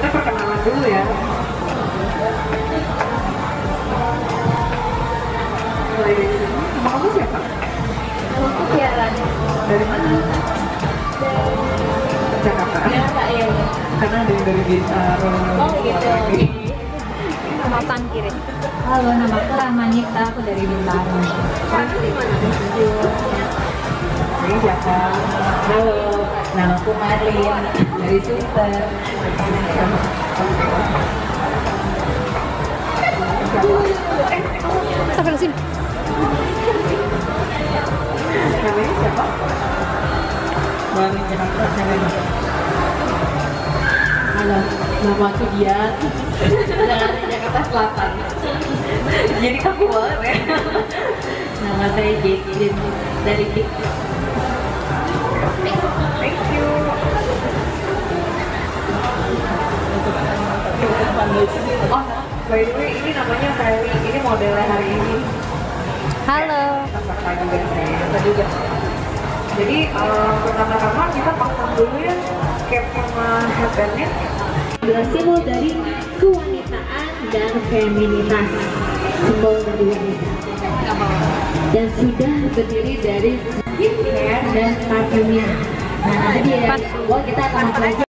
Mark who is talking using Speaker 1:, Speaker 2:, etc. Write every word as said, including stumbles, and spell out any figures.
Speaker 1: Kita perkenalan dulu ya. Mulai dari sini. Nama kamu siapa?
Speaker 2: Nama aku Tiara.
Speaker 1: Dari mana?
Speaker 2: Dari
Speaker 1: Jakarta.
Speaker 2: Jakarta ya.
Speaker 1: Karena ada yang dari Bintaro.
Speaker 2: Oh gitu. Nama Pan Kiri. Halo, nama aku Rahmanita, aku dari Bintaro.
Speaker 1: Kamu di mana? Ini siapa?
Speaker 3: Halo, nama aku Marlin dari Sunter.
Speaker 2: Sampai sini.
Speaker 1: Namanya siapa?
Speaker 3: Marlin Jakarta Selena. Halo, nama aku Dian dari Jakarta Selatan.
Speaker 1: Jadi kaku banget ya.
Speaker 3: Nama saya Jacqueline dari Tik.
Speaker 1: Thank you. Oh, by the way, ini namanya Feli. Ini modelnya hari ini.
Speaker 2: Halo.
Speaker 1: Kakak juga sih. Kakak juga. Jadi eh, pertama-tama kita pasang dulu ya cap sama headbandnya.
Speaker 2: Simbol dari kewanitaan dan feminitas, simbol dari wanita, dan sudah berdiri dari skincare dan parfumnya. Nah, nanti dia, oh kita akan